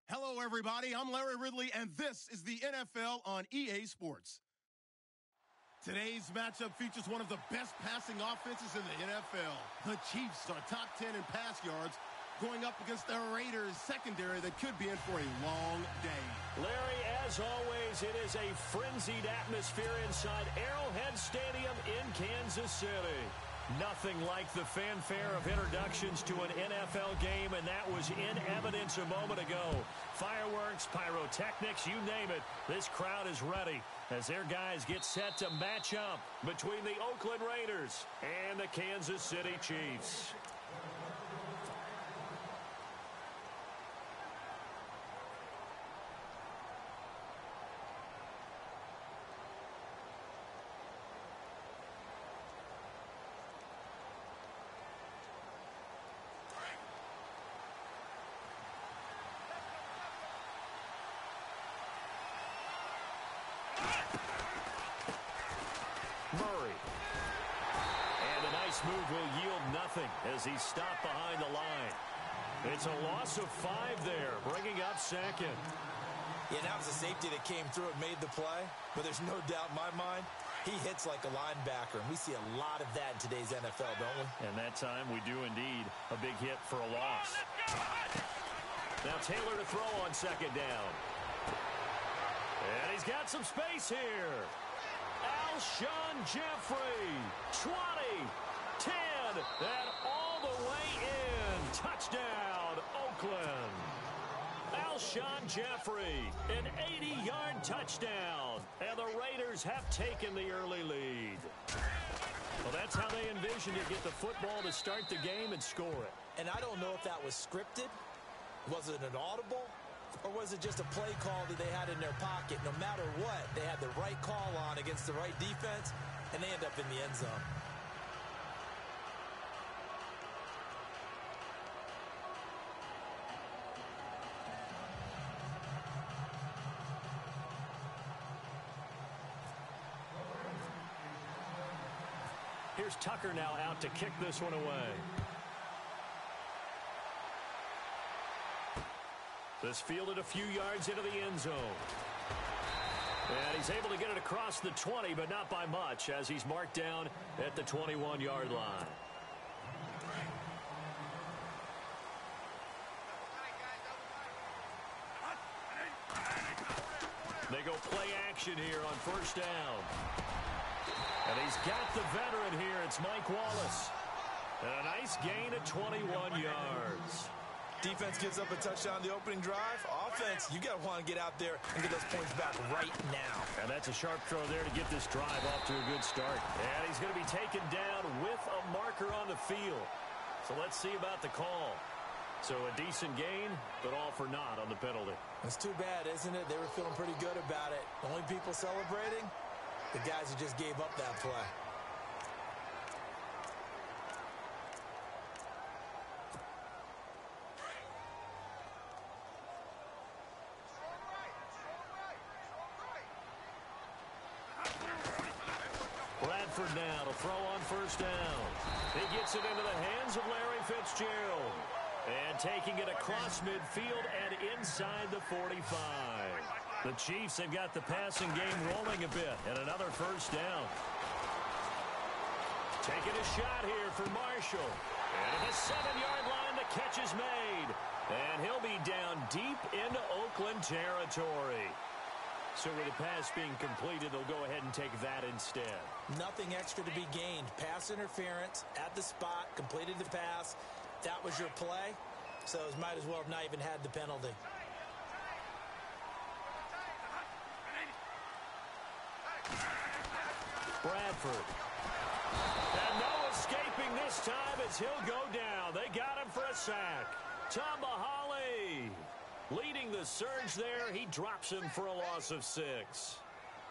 Hello, everybody. I'm Larry Ridley, and this is the NFL on EA Sports. Today's matchup features one of the best passing offenses in the NFL. The Chiefs are top 10 in pass yards, going up against the Raiders secondary that could be in for a long day. Larry, as always, it is a frenzied atmosphere inside Arrowhead Stadium in Kansas City. Nothing like the fanfare of introductions to an NFL game, and that was in evidence a moment ago. Fireworks, pyrotechnics, you name it. This crowd is ready as their guys get set to match up between the Oakland Raiders and the Kansas City Chiefs. Murray. And a nice move will yield nothing as he's stopped behind the line. It's a loss of 5 there, bringing up second. Yeah, that was a safety that came through and made the play, but there's no doubt in my mind, he hits like a linebacker, and we see a lot of that in today's NFL, don't we? And that time we do indeed a big hit for a loss. Now Taylor to throw on second down. And he's got some space here. Alshon Jeffrey, 20, 10, and all the way in. Touchdown, Oakland. Alshon Jeffrey, an 80-yard touchdown. And the Raiders have taken the early lead. Well, that's how they envisioned to get the football to start the game and score it. And I don't know if that was scripted. Was it an audible? Or was it just a play call that they had in their pocket? No matter what, they had the right call on against the right defense, and they end up in the end zone. Here's Tucker now out to kick this one away. This fielded a few yards into the end zone. And he's able to get it across the 20, but not by much, as he's marked down at the 21-yard line. They go play action here on first down. And he's got the veteran here. It's Mike Wallace. And a nice gain of 21 yards. Defense gives up a touchdown the opening drive. Offense, you got to want to get out there and get those points back right now. And that's a sharp throw there to get this drive off to a good start. And he's going to be taken down with a marker on the field. So let's see about the call. So a decent gain, but all for naught on the penalty. It's too bad, isn't it? They were feeling pretty good about it. The only people celebrating, the guys who just gave up that play. Bradford now to throw on first down. He gets it into the hands of Larry Fitzgerald. And taking it across midfield and inside the 45. The Chiefs have got the passing game rolling a bit. And another first down. Taking a shot here for Marshall. And at the 7-yard line, the catch is made. And he'll be down deep into Oakland territory. So with the pass being completed, they'll go ahead and take that instead. Nothing extra to be gained. Pass interference at the spot, completed the pass. That was your play, so it might as well have not even had the penalty. Bradford. And no escaping this time as he'll go down. They got him for a sack. Tambahali leading the surge there. He drops him for a loss of 6.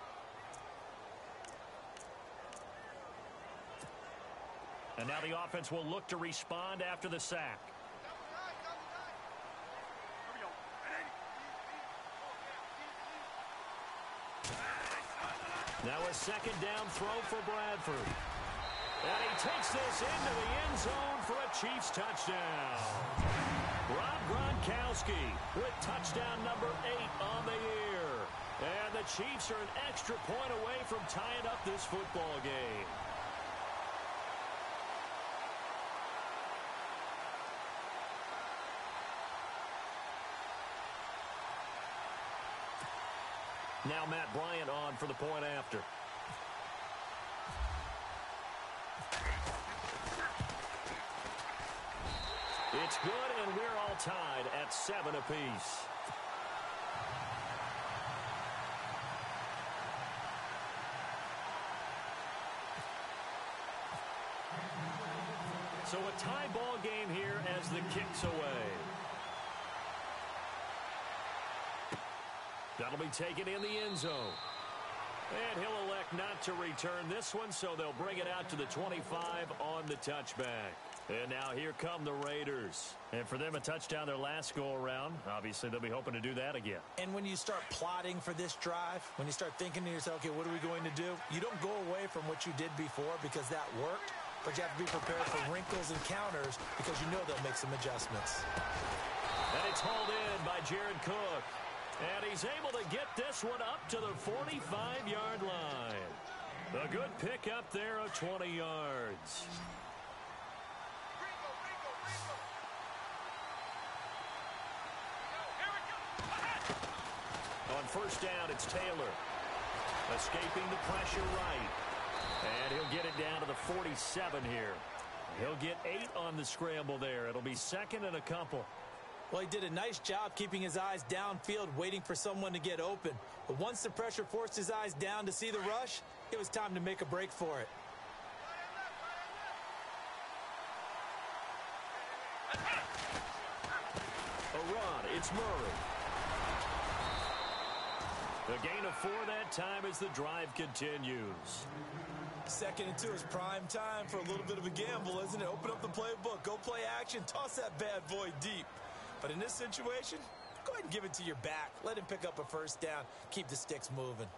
And now the offense will look to respond after the sack. Now a second down throw for Bradford. And he takes this into the end zone for a Chiefs touchdown. Rob Gronkowski with touchdown number 8 on the year. And the Chiefs are an extra point away from tying up this football game. Now Matt Bryant on for the point after. It's good, and we're all tied at 7 apiece. So a tie ball game here as the kick's away. That'll be taken in the end zone. And he'll elect not to return this one, so they'll bring it out to the 25 on the touchback. And now here come the Raiders. And for them, a touchdown their last go-around. Obviously, they'll be hoping to do that again. And when you start plotting for this drive, when you start thinking to yourself, okay, what are we going to do? You don't go away from what you did before because that worked, but you have to be prepared for wrinkles and counters because you know they'll make some adjustments. And it's hauled in by Jared Cook. And he's able to get this one up to the 45-yard line. A good pick up there of 20 yards. On first down, it's Taylor. Escaping the pressure right. And he'll get it down to the 47 here. He'll get 8 on the scramble there. It'll be second and a couple. Well, he did a nice job keeping his eyes downfield, waiting for someone to get open. But once the pressure forced his eyes down to see the rush, it was time to make a break for it. A run, it's Murray. A gain of 4 that time as the drive continues. 2nd and 2 is prime time for a little bit of a gamble, isn't it? Open up the playbook, go play action, toss that bad boy deep. But in this situation, go ahead and give it to your back. Let him pick up a first down. Keep the sticks moving.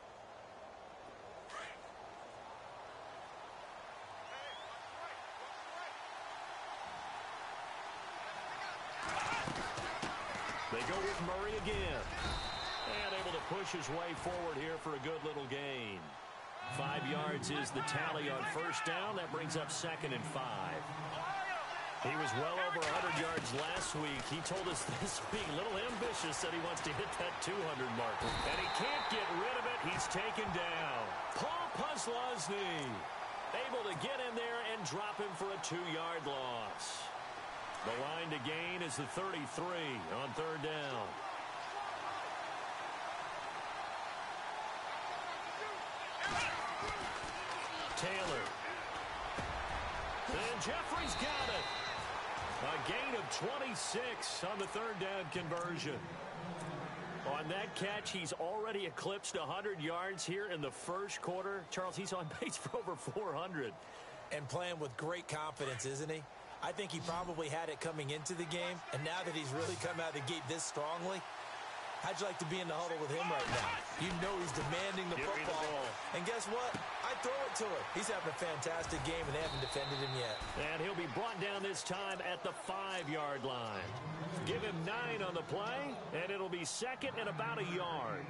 They go with Murray again. And able to push his way forward here for a good little gain. 5 yards is the tally on first down. That brings up 2nd and 5. He was well over 100 yards last week. He told us this week, a little ambitious, said he wants to hit that 200 mark. And he can't get rid of it. He's taken down. Paul Posluszny able to get in there and drop him for a 2-yard loss. The line to gain is the 33 on third down. Taylor. And Jeffrey's got it. A gain of 26 on the third down conversion. On that catch, he's already eclipsed 100 yards here in the first quarter. Charles, he's on pace for over 400. And playing with great confidence, isn't he? I think he probably had it coming into the game, and now that he's really come out of the gate this strongly, how'd you like to be in the huddle with him right now? You know he's demanding the football. And guess what? I throw it to him. He's having a fantastic game, and they haven't defended him yet. And he'll be brought down this time at the 5-yard line. Give him 9 on the play, and it'll be second and about a yard.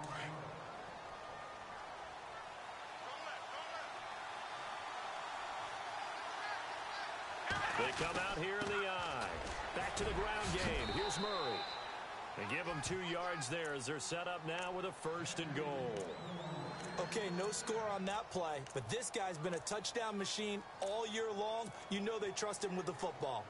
They come out here in the eye. Back to the ground game. Here's Murray. They give them 2 yards there as they're set up now with a 1st and goal. Okay, no score on that play, but this guy's been a touchdown machine all year long. You know they trust him with the football.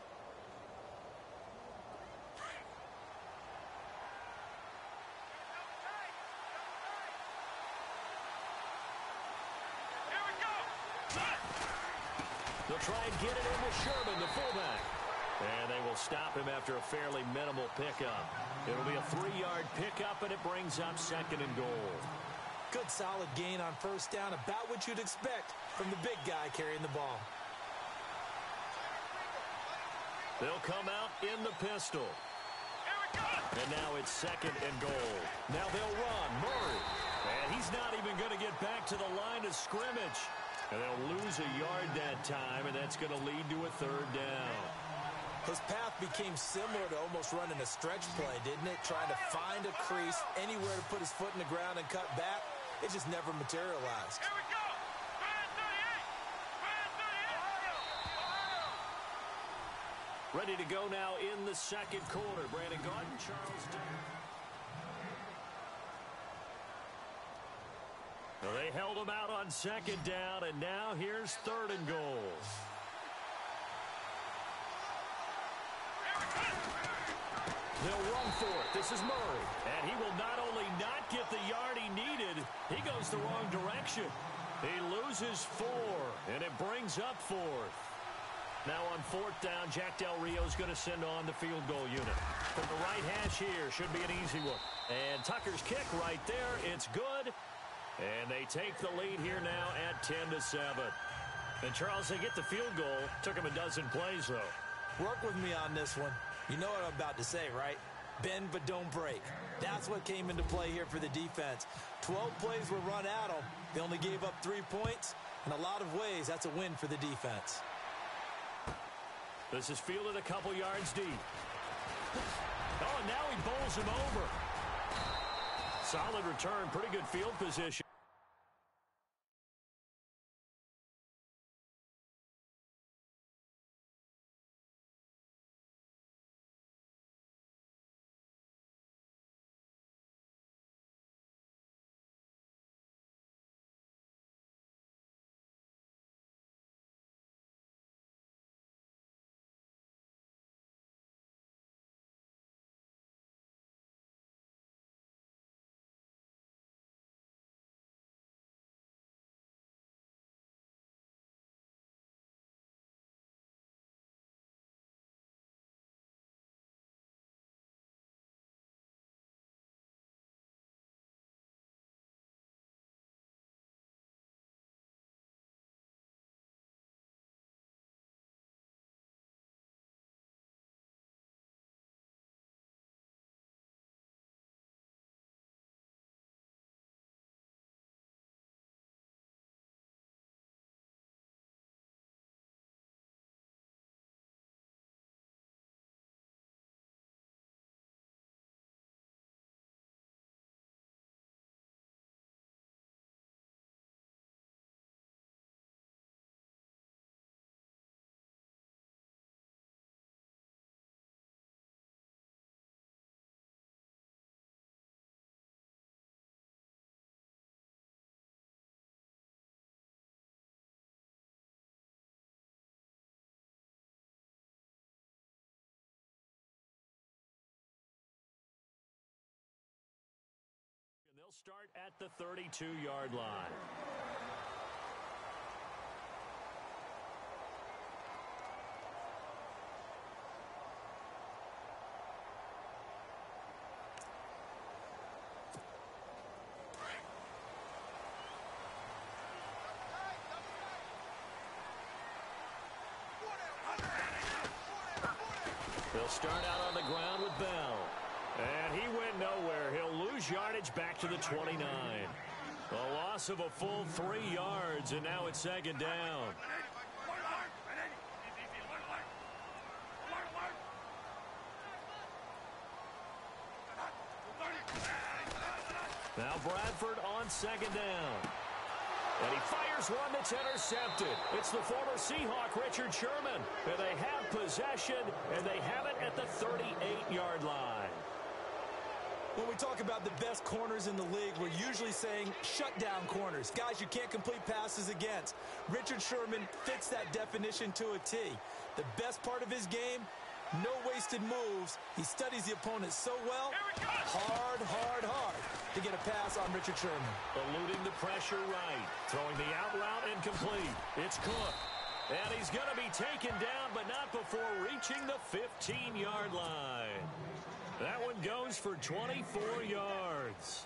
They'll try and get it in with Sherman, the fullback. And they will stop him after a fairly minimal pickup. It'll be a 3-yard pickup, and it brings up 2nd and goal. Good solid gain on first down, about what you'd expect from the big guy carrying the ball. They'll come out in the pistol. And now it's 2nd and goal. Now they'll run. Murray. And he's not even going to get back to the line of scrimmage. And they'll lose a yard that time, and that's going to lead to a 3rd down. His path became similar to almost running a stretch play, didn't it? Trying to find a crease, anywhere to put his foot in the ground and cut back. It just never materialized. Here we go! Brand 38! Ready to go now in the second quarter. Brandon Gaudin, Charles Davis. Well, they held him out on second down, and now here's third and goal. They'll run for it. This is Murray. And he will not only not get the yard he needed, he goes the wrong direction. He loses 4, and it brings up 4th. Now on 4th down, Jack Del Rio is going to send on the field goal unit. From the right hash here, should be an easy one. And Tucker's kick right there, it's good. And they take the lead here now at 10-7. And Charles, they get the field goal. Took him a dozen plays, though. Work with me on this one. You know what I'm about to say, right? Bend but don't break. That's what came into play here for the defense. 12 plays were run at them. They only gave up 3 points. In a lot of ways, that's a win for the defense. This is fielded a couple yards deep. Oh, and now he bowls him over. Solid return, pretty good field position. They'll start at the 32-yard line. They'll start out on the ground with Bell. And he went nowhere. He'll lose yardage back to the 29. A loss of a full 3 yards, and now it's second down. Now Bradford on second down. And he fires one that's intercepted. It's the former Seahawk, Richard Sherman. And they have possession, and they have it at the 38-yard line. When we talk about the best corners in the league, we're usually saying shutdown corners. Guys you can't complete passes against. Richard Sherman fits that definition to a T. The best part of his game, no wasted moves. He studies the opponent so well, hard to get a pass on Richard Sherman. Eluding the pressure right. Throwing the out route incomplete. It's Cook. And he's going to be taken down, but not before reaching the 15-yard line. That one goes for 24 yards.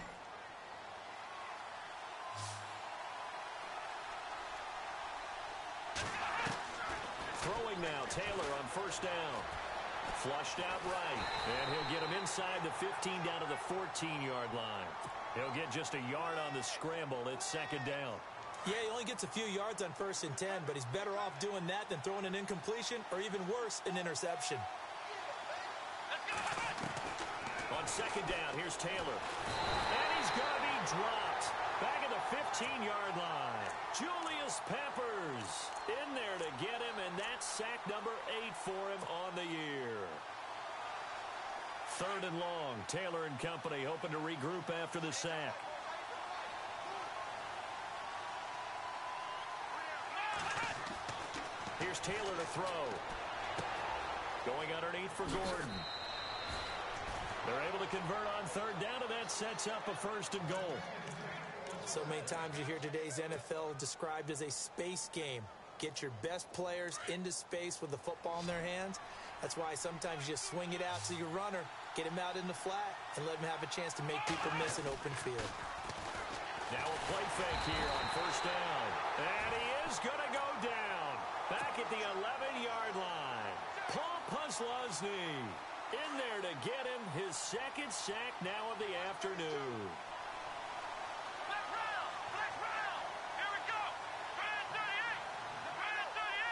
Throwing now, Taylor on first down. Flushed out right, and he'll get him inside the 15 down to the 14-yard line. He'll get just a yard on the scramble. It's second down. Yeah, he only gets a few yards on 1st and 10, but he's better off doing that than throwing an incompletion or even worse, an interception. On 2nd down, here's Taylor. And he's going to be dropped. Back at the 15-yard line. Julius Peppers in there to get him, and that's sack number 8 for him on the year. 3rd and long. Taylor and company hoping to regroup after the sack. Here's Taylor to throw. Going underneath for Gordon. They're able to convert on 3rd down, and that sets up a 1st and goal. So many times you hear today's NFL described as a space game. Get your best players into space with the football in their hands. That's why sometimes you just swing it out to your runner, get him out in the flat, and let him have a chance to make people miss an open field. Now a play fake here on 1st down. And he is going to go down. Back at the 11-yard line. Paul Posluszny in there to get him his 2nd sack now of the afternoon. Black round. Here we go. Brand 38. Brand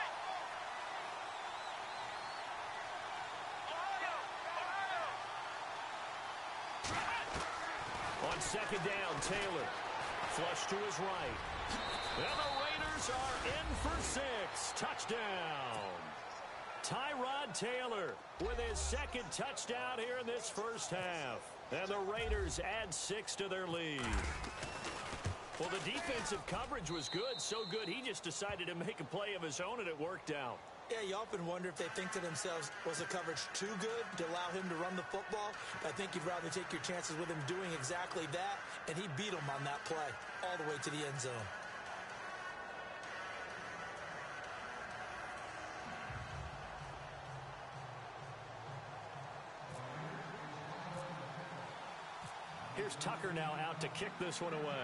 38. Ohio. On 2nd down, Taylor. Flush to his right. And the Raiders are in for 6. Touchdown. Tyrod Taylor with his 2nd touchdown here in this 1st half. And the Raiders add 6 to their lead. Well, the defensive coverage was good, so good he just decided to make a play of his own, and it worked out. Yeah, you often wonder if they think to themselves, was the coverage too good to allow him to run the football? I think you'd rather take your chances with him doing exactly that, and he beat him on that play all the way to the end zone. Here's Tucker now out to kick this one away.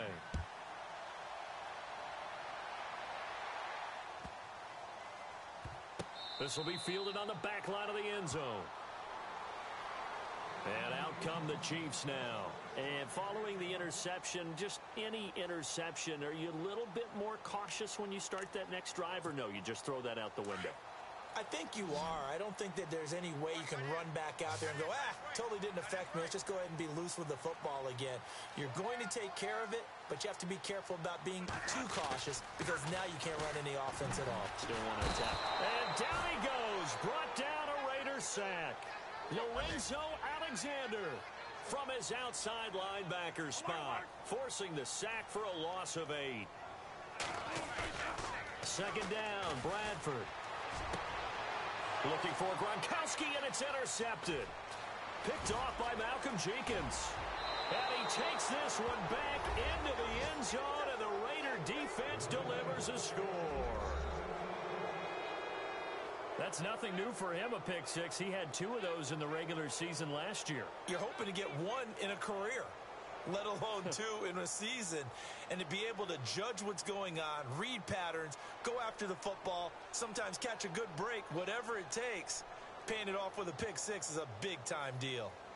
This will be fielded on the back line of the end zone. And out come the Chiefs now. And following the interception, just any interception, are you a little bit more cautious when you start that next drive, or no, you just throw that out the window? I think you are. I don't think that there's any way you can run back out there and go, totally didn't affect me. Let's just go ahead and be loose with the football again. You're going to take care of it, but you have to be careful about being too cautious because now you can't run any offense at all. Still want to attack. And down he goes. Brought down a Raider sack. Lorenzo Alexander from his outside linebacker spot, forcing the sack for a loss of 8. 2nd down, Bradford. Looking for Gronkowski, and it's intercepted. Picked off by Malcolm Jenkins. And he takes this one back into the end zone, and the Raider defense delivers a score. That's nothing new for him, a pick 6. He had 2 of those in the regular season last year. You're hoping to get 1 in a career, let alone 2 in a season. And to be able to judge what's going on, read patterns, go after the football, sometimes catch a good break, whatever it takes, paying it off with a pick 6 is a big-time deal.